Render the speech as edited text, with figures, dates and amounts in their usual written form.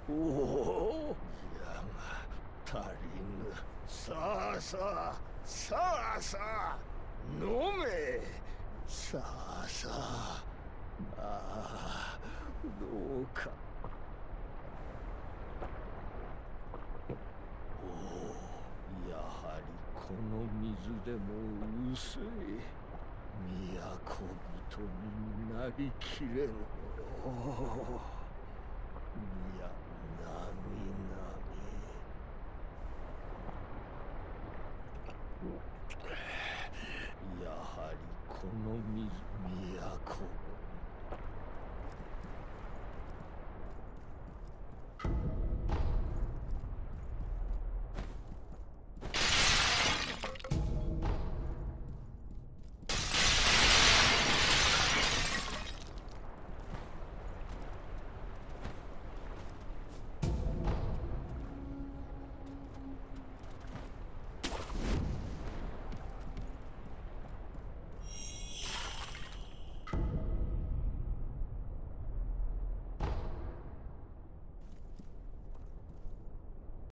おお、やが足りぬ。さあさあ、さあさあ、飲め。さあさあ、ああ、どうか。おお、やはりこの水でも薄い。都人になりきれぬ。おお、いや、なみなみ。やはりこの水